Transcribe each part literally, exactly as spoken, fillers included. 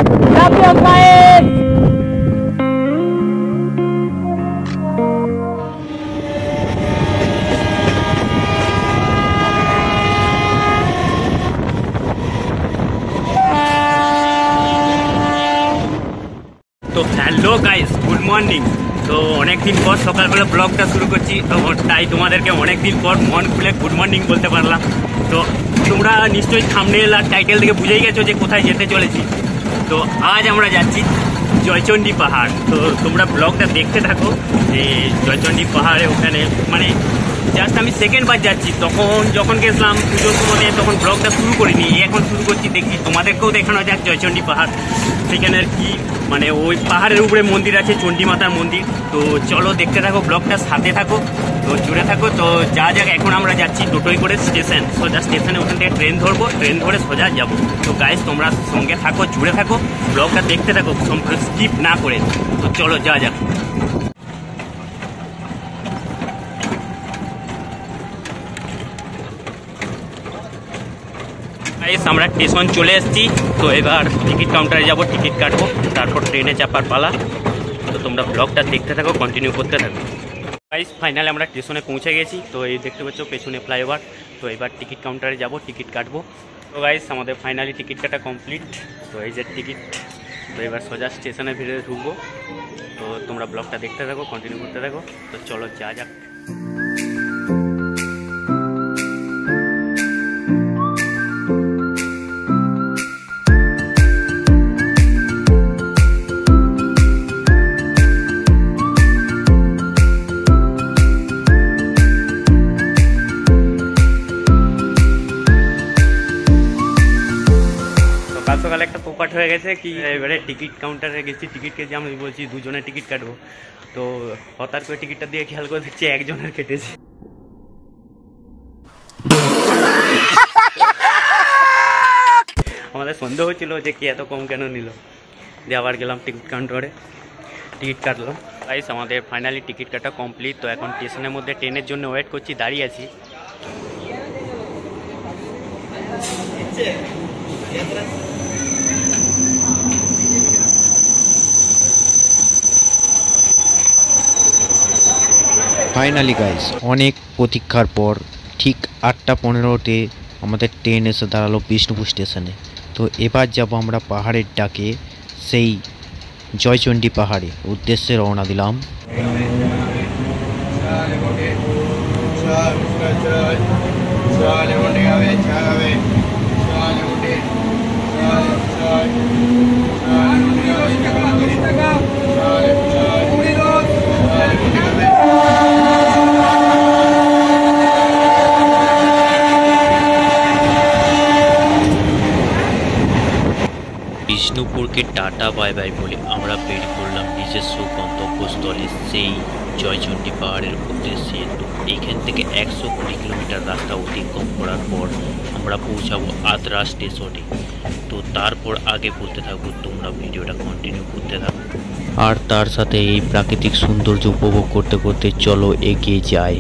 Love you guys. তো hello guys, good morning. তো অনেকদিন পর সকালবেলা ব্লগটা শুরু করছি, তো তাই তোমাদেরকে অনেকদিন পর মন খুলে গুড মর্নিং বলতে পারলাম। তো তোমরা নিশ্চয়ই থাম্বনেল আর টাইটেল থেকে বুঝেই গেছো যে কোথায় যেতে চলেছি। তো আজ আমরা যাচ্ছি জয়চণ্ডী পাহাড়। তো তোমরা ব্লগটা দেখতে থাকো যে জয়চণ্ডী পাহাড়ে ওখানে মানে জাস্ট আমি সেকেন্ড বার যাচ্ছি। তখন যখন গেছিলাম পুজোর সময় তখন ব্লগটা শুরু করিনি, এখন শুরু করছি। দেখি তোমাদেরকেও দেখানো যাক জয়চণ্ডী পাহাড়। সেখানে আর কি মানে ওই পাহাড়ের উপরে মন্দির আছে, চণ্ডী মাতার মন্দির। তো চলো দেখতে থাকো, ব্লগটা সাথে থাকো, তো জুড়ে থাকো। তো যা যাক এখন আমরা যাচ্ছি টোটোই করে স্টেশন, সোজা স্টেশনে ওখান থেকে ট্রেন ধরবো, ট্রেন ধরে সোজা যাবো। তো গাইস তোমরা সঙ্গে থাকো, জুড়ে থাকো, ব্লগটা দেখতে থাকো স্কিপ না করে। তো চলো যা যাক। আমরা স্টেশন চলে এসেছি। তো এবার টিকিট কাউন্টারে যাব, টিকিট কাটবো, তারপর ট্রেনে চাপার পালা। তো তোমরা ব্লগটা দেখতে থাকো, কন্টিনিউ করতে থাকো। গাইস ফাইনালি আমরা স্টেশনে পৌঁছে গেছি। তো এই দেখতে পাচ্ছ পেছনে ফ্লাইওভার। তো এবার টিকিট কাউন্টারে যাব, টিকিট কাটবো। তো গাইস আমাদের ফাইনালি টিকিট কাটা কমপ্লিট। তো এই যে টিকিট। তো এবার সোজা স্টেশনের ভিতরে ঢুকবো। তো তোমরা ব্লগটা দেখতে থাকো, কন্টিনিউ করতে থাকো। তো চলো যা যাক। সকালে একটা পোপাট হয়ে গেছে কি, এবারে টিকিট কাউন্টারে গেছি, টিকিট কেটে আমি বলছি দুজনের টিকিট কাটবো। তো হঠাৎ করে টিকিটটা দিয়ে খেয়াল করে দেখছি একজনের কেটেছে। আমাদের সন্দেহ হচ্ছিল যে কি এত কম কেন নিল। দিয়ে আবার গেলাম টিকিট কাউন্টারে, টিকিট কাটলাম। গাইস আমাদের ফাইনালি টিকিট কাটা কমপ্লিট। তো এখন স্টেশনের মধ্যে ট্রেনের জন্য ওয়েট করছি, দাঁড়িয়ে আছি। ফাইনালি গাইস অনেক প্রতীক্ষার পর ঠিক আটটা পনেরোতে আমাদের ট্রেন এসে দাঁড়ালো বিষ্ণুপুর স্টেশনে। তো এবার যাব আমরা পাহাড়ের ডাকে সেই জয়চণ্ডী পাহাড়ে উদ্দেশ্যে রওনা দিলাম। বিষ্ণুপুরকে টাটা বাই বাই বলে আমরা বেরিয়ে পড়লাম নিজস্ব গন্তব্যস্থলে সেই জয়চণ্ডী পাহাড়ের উদ্দেশ্যে। তো এইখান থেকে একশো কুড়ি কিলোমিটার রাস্তা অতিক্রম করার পর আমরা পৌঁছাবো আদ্রা স্টেশনে। তো তারপর আগে বলতে থাকবো, তোমরা ভিডিওটা কন্টিনিউ করতে থাকো। আর তার সাথে এই প্রাকৃতিক সৌন্দর্য উপভোগ করতে করতে চলো এগিয়ে যাই।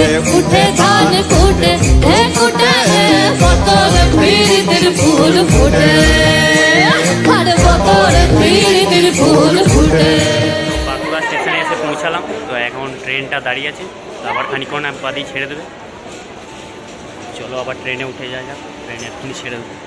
উঠে ধান কুটে হে কুটে বতর পীড়িতের ফুল ফুটে আর বতর পীড়িতের ফুল ফুটে। বাঁকুড়া স্টেশনে এসে পৌঁছালাম, তো এখন ট্রেনটা দাঁড়িয়ে আছে, তো আবার খানিক্ষণ বাদেই ছেড়ে দেবে। চলো আবার ট্রেনে উঠে যাওয়া যাক, ট্রেনে এক্ষুনি ছেড়ে দেবে।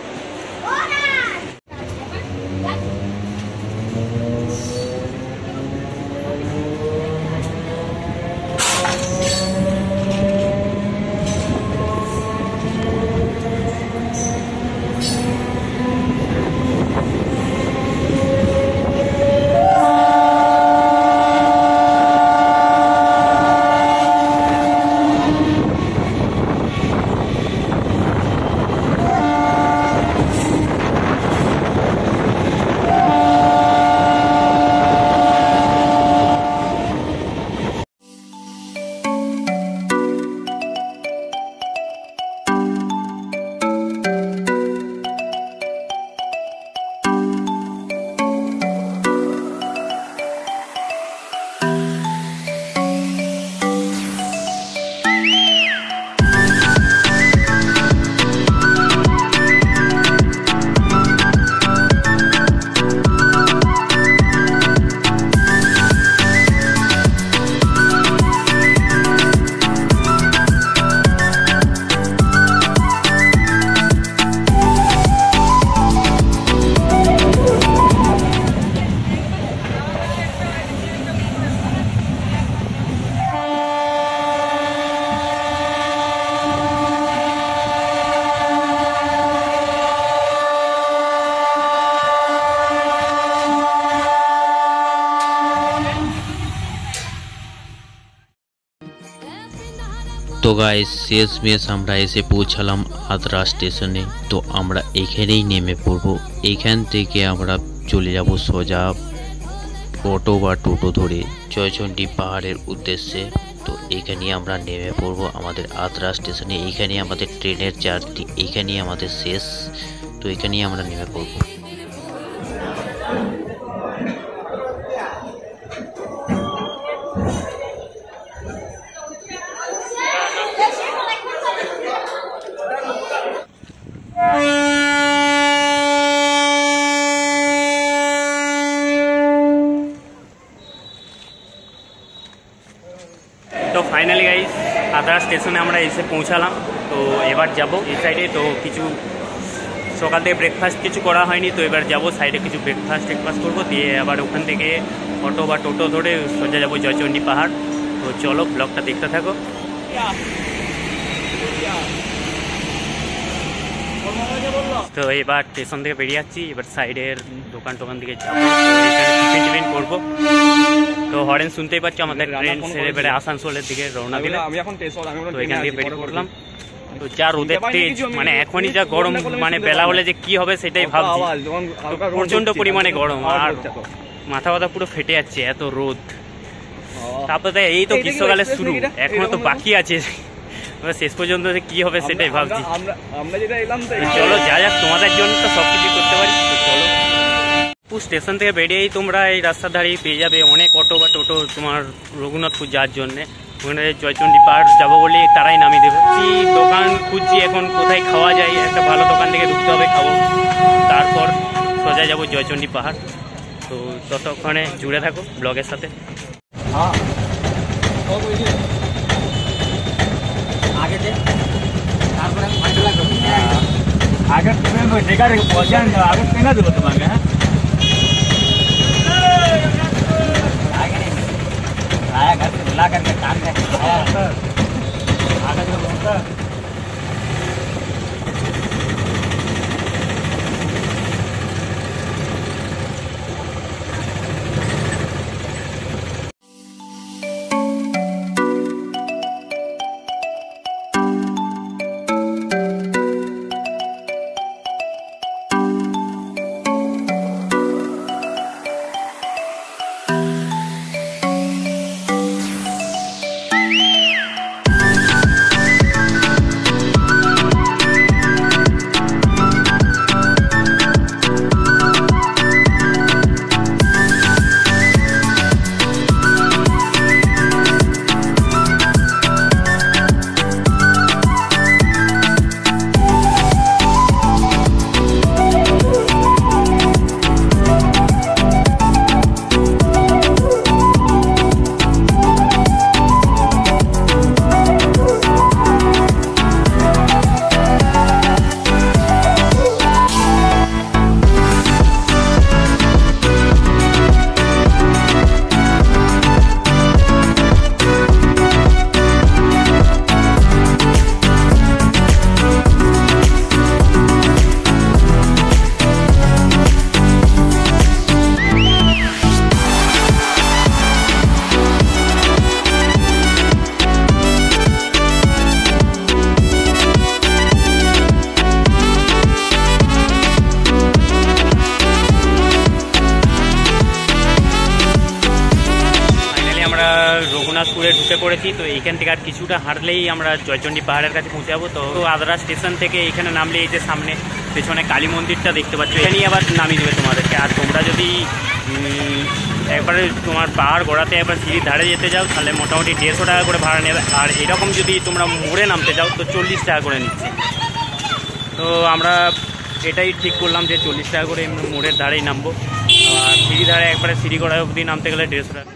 তো গাইস শেষমেশ আমরা এসে পৌঁছালাম আদ্রা স্টেশনে। তো আমরা এখানেই নেমে পড়ব, এখান থেকে আমরা চলে যাব সোজা অটো বা টোটো ধরে জয়চণ্ডী পাহাড়ের উদ্দেশ্যে। তো এখানেই আমরা নেমে পড়ব আমাদের আদ্রা স্টেশনে, এইখানেই আমাদের ট্রেনের জার্নি, এইখানেই আমাদের শেষ। তো এখানেই আমরা নেমে পড়ব। তো ফাইনালি গাইস আদ্রা স্টেশনে আমরা এসে পৌঁছালাম। তো এবার যাব এই সাইডে, তো কিছু সকাল থেকে ব্রেকফাস্ট কিছু করা হয়নি, তো এবার যাব সাইডে কিছু ব্রেকফাস্ট ব্রেকফাস্ট করবো, দিয়ে আবার ওখান থেকে অটো বা টোটো ধরে সোজা যাবো জয়চণ্ডী পাহাড়। তো চলো ব্লগটা দেখতে থাকো। তো এবার স্টেশন থেকে বেরিয়ে যাচ্ছি, এবার সাইডের দোকান টোকান দিকে যাবো, এখানে টিফিন টিফিন করবো। তো হরেন শুনতেই পাচ্ছ, আমাদের ট্রেন সেরে বেড়ে আসানসোলের দিকে রওনা দিলে। তো এখান থেকে বেরিয়ে পড়লাম। তো যা রোদের তেজ, মানে এখনই যা গরম, মানে বেলা হলে যে কি হবে সেটাই ভাবছি। প্রচন্ড পরিমাণে গরম, আর মাথা ব্যথা পুরো ফেটে যাচ্ছে, এত রোদ। তারপরে এই তো গ্রীষ্মকালের শুরু, এখনো তো বাকি আছে, শেষ পর্যন্ত কি হবে সেটাই ভাবছি। চলো যা যাক, তোমাদের জন্য তো সবকিছু করতে পারি। চলো স্টেশন থেকে বেরিয়েই তোমরা এই রাস্তার ধারেই পেয়ে যাবে অনেক অটো বা টোটো তোমার রঘুনাথপুর যাওয়ার জন্যে। ওখানে জয়চণ্ডী পাহাড় যাবো বলে তারাই নামিয়ে দেবে। কি দোকান খুঁজছি এখন, কোথায় খাওয়া যায়, একটা ভালো দোকান থেকে ঢুকতে হবে, খাবো, তারপর সোজা যাবো জয়চণ্ডী পাহাড়। তো ততক্ষণে জুড়ে থাকো ব্লগের সাথে। আগে তুমি বেকার পয়সা আগে কেনা দেবো তোমাকে। হ্যাঁ आया घर से बुला करके काम कर দিনাজপুরে ঢুকে পড়েছি। তো এইখান থেকে আর কিছুটা হাঁটলেই আমরা জয়চণ্ডী পাহাড়ের কাছে পৌঁছে যাবো। তো আদ্রা স্টেশন থেকে এখানে নামলে এই যে সামনে পেছনে কালী মন্দিরটা দেখতে পাচ্ছ, এখানেই আবার নামিয়ে দেবে তোমাদেরকে। আর তোমরা যদি একবারে তোমার পাহাড় গোড়াতে একবার সিঁড়ির ধারে যেতে যাও তাহলে মোটামুটি দেড়শো টাকা করে ভাড়া নেবে। আর এরকম যদি তোমরা মোড়ে নামতে যাও তো চল্লিশ টাকা করে নিচ্ছে। তো আমরা এটাই ঠিক করলাম যে চল্লিশ টাকা করে মোড়ের ধারেই নামবো। আর সিঁড়ি ধারে একবারে সিঁড়ি গোড়ায় অবধি নামতে গেলে দেড়শো টাকা।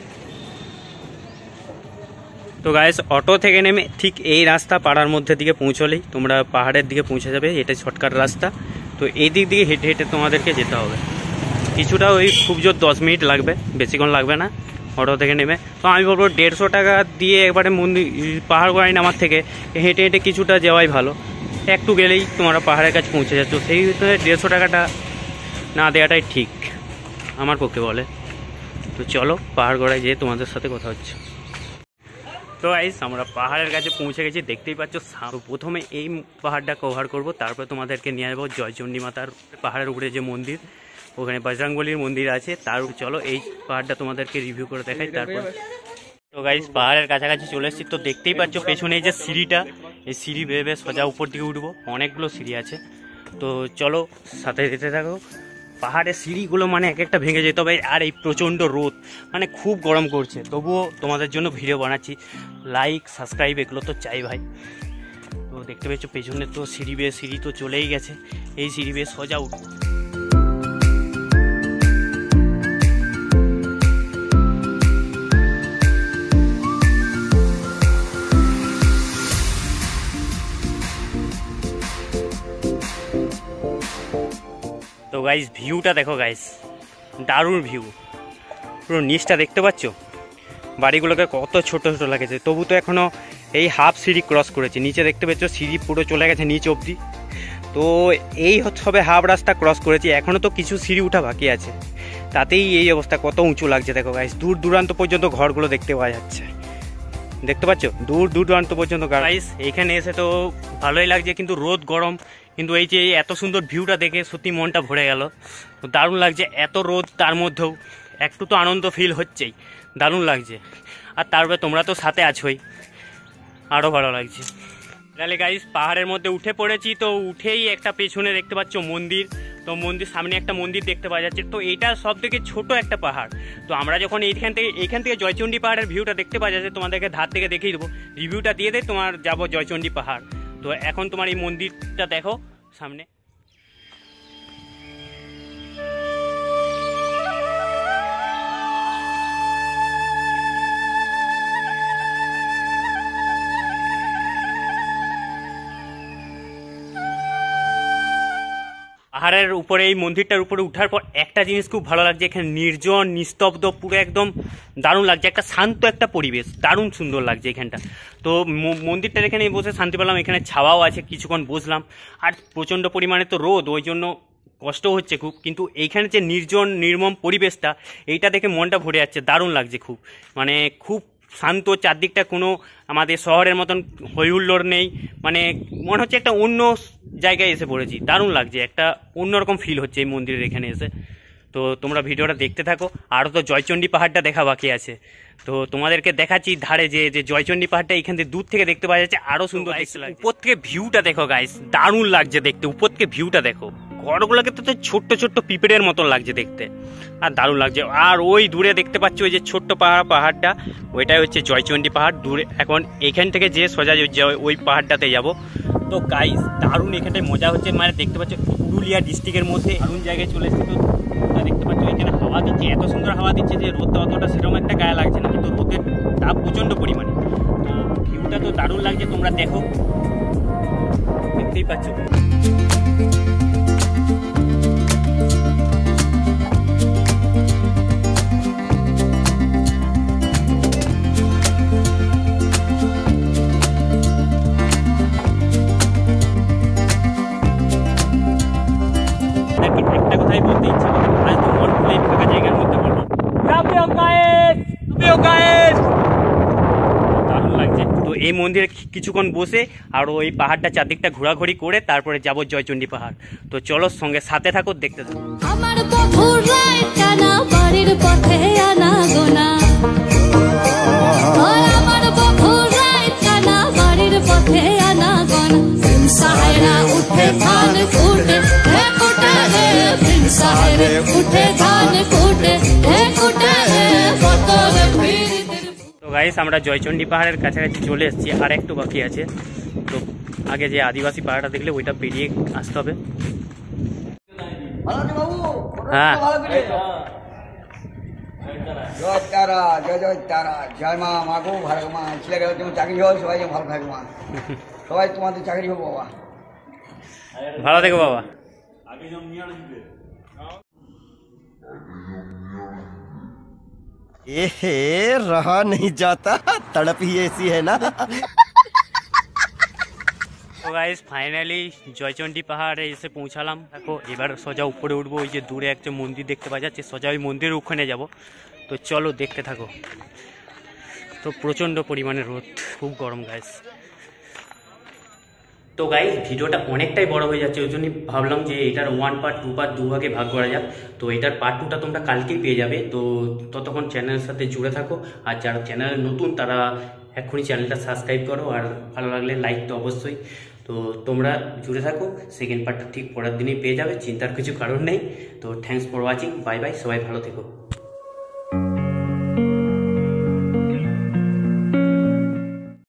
তো গাইস, অটো থেকে নেমে ঠিক এই রাস্তা পাড়ার মধ্যে দিকে পৌঁছলেই তোমরা পাহাড়ের দিকে পৌঁছে যাবে। এটা শর্টকাট রাস্তা। তো এই দিক দিকে হেঁটে হেঁটে তোমাদেরকে যেতে হবে। কিছুটা ওই খুব জোর দশ মিনিট লাগবে, বেশিক্ষণ লাগবে না অটো থেকে নেমে। তো আমি বলবো দেড়শো টাকা দিয়ে একবারে মন্দির পাহাড় গোড়ায় নামার থেকে হেঁটে হেঁটে কিছুটা যাওয়াই ভালো। একটু গেলেই তোমরা পাহাড়ের কাছে পৌঁছে যাচ্ছ, সেই দেড়শো টাকাটা না দেওয়াটাই ঠিক আমার পক্ষে বলে। তো চলো পাহাড় গোড়ায় যেয়ে তোমাদের সাথে কথা হচ্ছে। তো গাইস, আমরা পাহাড়ের কাছে পৌঁছে গেছি, দেখতেই পাচ্ছ। প্রথমে এই পাহাড়টা কভার করব, তারপরে তোমাদেরকে নিয়ে যাবো জয়চণ্ডী মাতার পাহাড়ের উপরে যে মন্দির, ওখানে বজরংবলীর মন্দির আছে। তার চলো এই পাহাড়টা তোমাদেরকে রিভিউ করে দেখাই তারপর। তো গাইস, পাহাড়ের কাছাকাছি চলে এসেছি। তো দেখতেই পাচ্ছ পেছনে এই যে সিঁড়িটা, এই সিঁড়ি বেয়ে বেয়ে সোজা উপর দিকে উঠবো। অনেকগুলো সিঁড়ি আছে, তো চলো সাথে যেতে থাকো। পাহাড়ের সিঁড়িগুলো মানে এক একটা ভেঙে যেতে হবে। আর এই প্রচণ্ড রোদ, মানে খুব গরম করছে, তবুও তোমাদের জন্য ভিডিও বানাচ্ছি। লাইক সাবস্ক্রাইব এগুলো তো চাই ভাই। তো দেখতে পাচ্ছ পেছনে তো সিঁড়ি বেয়ে সিঁড়ি তো চলেই গেছে, এই সিঁড়ি বেয়ে সোজা উঠবো। তো গাইস, ভিউটা দেখো গাইস, দারুণ ভিউ। পুরো নিচটা দেখতে পাচ্ছ, বাড়িগুলোকে কত ছোট ছোট লাগেছে, তবু তো এখনো এই হাফ সিঁড়ি ক্রস করেছে। নিচে দেখতে পাচ্ছ সিঁড়ি পুরো চলে গেছে নিচ অবধি। তো এই হচ্ছে হবে হাফ রাস্তা ক্রস করেছি, এখনো তো কিছু সিঁড়ি উঠা বাকি আছে। তাতেই এই অবস্থা, কত উঁচু লাগছে দেখো গাইস। দূর দূরান্ত পর্যন্ত ঘরগুলো দেখতে পাওয়া যাচ্ছে, দেখতে পাচ্ছ দূর দূর দূরান্ত পর্যন্ত গাইস। এইখানে এসে তো ভালোই লাগছে, কিন্তু রোদ গরম, কিন্তু এই যে এত সুন্দর ভিউটা দেখে সত্যি মনটা ভরে গেল। তো দারুণ লাগছে, এত রোদ তার মধ্যেও একটু তো আনন্দ ফিল হচ্ছেই, দারুণ লাগছে। আর তারপরে তোমরা তো সাথে আছোই, আরও ভালো লাগছে। তাহলে গাইস, পাহাড়ের মধ্যে উঠে পড়েছি। তো উঠেই একটা পেছনে দেখতে পাচ্ছ মন্দির। তো মন্দির সামনে একটা মন্দির দেখতে পাওয়া যাচ্ছে। তো এইটা সব থেকে ছোট একটা পাহাড়। তো আমরা যখন এইখান থেকে এইখান থেকে জয়চণ্ডী পাহাড়ের ভিউটা দেখতে পাওয়া যাচ্ছে, তোমাদেরকে ধার থেকে দেখিয়ে দেবো। রিভিউটা দিয়ে দেয় তোমার যাবো জয়চণ্ডী পাহাড়। তো এখন তোমার এই মন্দিরটা দেখো সামনে। পাহাড়ের উপরে এই মন্দিরটার উপরে উঠার পর একটা জিনিস খুব ভালো লাগছে, এখানে নির্জন নিস্তব্ধ পুরো একদম দারুণ লাগছে, একটা শান্ত একটা পরিবেশ, দারুণ সুন্দর লাগছে এখানটা। তো মন্দিরটার এখানে বসে শান্তি পেলাম, এখানে ছাওয়াও আছে, কিছুক্ষণ বসলাম। আর প্রচণ্ড পরিমাণে তো রোদ, ওই জন্য কষ্ট হচ্ছে খুব, কিন্তু এইখানে যে নির্জন নির্মম পরিবেশটা, এইটা দেখে মনটা ভরে যাচ্ছে, দারুণ লাগছে খুব। মানে খুব শান্ত, চারদিকটা কোনো আমাদের শহরের মতন হইহুল্লোড় নেই, মানে মনে হচ্ছে একটা অন্য জায়গায় এসে পড়েছি, দারুণ লাগছে, একটা অন্যরকম ফিল হচ্ছে এই মন্দিরের এখানে এসে। তো তোমরা ভিডিওটা দেখতে থাকো, আরও তো জয়চণ্ডী পাহাড়টা দেখা বাকি আছে। তো তোমাদেরকে দেখাচ্ছি ধারে যে যে জয়চণ্ডী পাহাড়টা এখান থেকে দূর থেকে দেখতে পাওয়া যাচ্ছে, আরও সুন্দর দেখতে লাগছে। উপর থেকে ভিউটা দেখো গাইস, দারুণ লাগছে দেখতে, উপর থেকে ভিউটা দেখো। ঘরগুলোকে তো ছোট্ট ছোট্ট পিঁপড়ের মতন লাগছে দেখতে, আর দারুণ লাগছে। আর ওই দূরে দেখতে পাচ্ছ ওই যে ছোট্ট পাহাড় পাহাড়টা, ওইটাই হচ্ছে জয়চণ্ডী পাহাড়। দূরে এখন এখান থেকে যে সোজা ওই পাহাড়টাতে যাব। তো গাইস, দারুণ এখানটায় মজা হচ্ছে, মানে দেখতে পাচ্ছ পুরুলিয়া ডিস্ট্রিক্টের মধ্যে দারুণ জায়গায় চলে এসেছে। তো দেখতে পাচ্ছ এখানে হাওয়া দিচ্ছে, এত সুন্দর হাওয়া দিচ্ছে যে রোদ অতটা সেরকম একটা গায়ে লাগছে না, কিন্তু রোদের তাপ প্রচণ্ড পরিমাণে। তো ভিউটা তো দারুণ লাগছে, তোমরা দেখো, দেখতেই পাচ্ছ। একটা কথাই বলতে ইচ্ছা করে, আজ তো মন খুলে ফাঁকা জায়গার মধ্যে বলবো দারুণ লাগছে। তো এই মন্দিরে কিছুক্ষণ বসে আর ওই পাহাড়টা চারদিকটা ঘোরাঘুরি করে তারপরে যাবো জয়চণ্ডী পাহাড়। তো চলো সঙ্গে সাথে থাকো, দেখতে থাকো। আমার বন্ধুর রাত কানা বাড়ির পথে আনা গোনা কুটে হে কুটে হে সাহেরে উঠে ধান কুটে হে কুটে হে বতর পীড়িতের। তো গাইস আমরা জয়চণ্ডী পাহাড়ের কাছাকাছি চলে এসেছি, আর একটু বাকি আছে। তো আগে যে আদিবাসী পাহাড়টা দেখলে ওইটা পেরিয়ে আসতে হবে। হ্যাঁ জয় তারা, জয় জয় তারা, জয় মা, মা গো ভালো মা, ছেলেগুলো যেমন চাকরি হয় সবাই যেন ভালো থাকে মা, সবাই তোমাদের চাকরি হোক বাবা। ভালো থেকো বাবা। एहे रहा नहीं जाता, तड़प ही ऐसी है ना। তো গাইস ফাইনালি জয়চণ্ডী পাহাড়ে এসে পৌঁছালাম। দেখো এবার সোজা উপরে উঠবো, ওই যে দূরে একটা মন্দির দেখতে পাওয়া যাচ্ছে, সোজা ওই মন্দিরের ওখানে যাব। তো চলো দেখতে থাকো। তো প্রচণ্ড পরিমাণে রোদ, খুব গরম গাইস। তো গাইস ভিডিওটা অনেকটাই বড় হয়ে যাচ্ছে, ওই জন্যই ভাবলাম যে এটার ওয়ান পার্ট টু পার্ট দু ভাগে ভাগ করা যাক। তো এটার পার্ট টুটা তোমরা কালকেই পেয়ে যাবে। তো ততক্ষণ চ্যানেলের সাথে জুড়ে থাকো, আর যারা চ্যানেলে নতুন তারা এক্ষুনি চ্যানেলটা সাবস্ক্রাইব করো, আর ভালো লাগলে লাইক তো অবশ্যই। তো তোমরা জুড়ে থাকো, সেকেন্ড পার্টটা ঠিক পরের দিনেই পেয়ে যাবে, চিন্তার কিছু কারণ নেই। তো thanks for watching, bye bye, সবাই ভালো থেকো।